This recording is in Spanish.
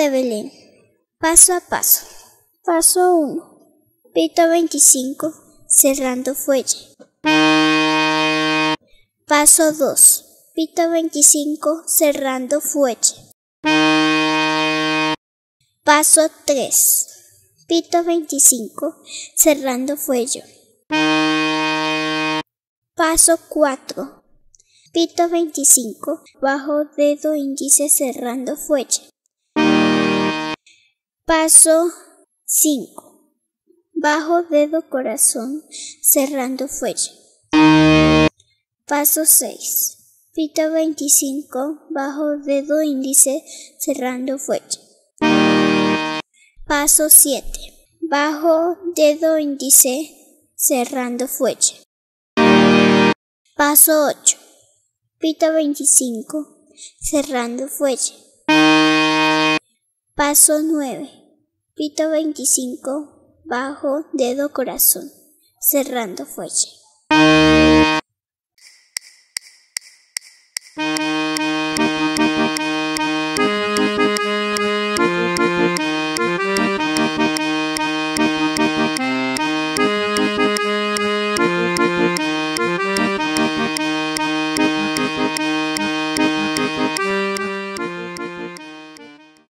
de Belén. Paso a paso. Paso 1. Pito 25, cerrando fuelle. Paso 2. Pito 25, cerrando fuelle. Paso 3. Pito 25, cerrando fuelle. Paso 4. Pito 25, bajo dedo índice cerrando fuelle. Paso 5. Bajo dedo corazón cerrando fuelle. Paso 6. Pito 25, bajo dedo índice cerrando fuelle. Paso 7. Bajo dedo índice cerrando fuelle. Paso 8. Pito 25, cerrando fuelle. Paso 9. Pito 25, bajo dedo corazón, cerrando fuelle.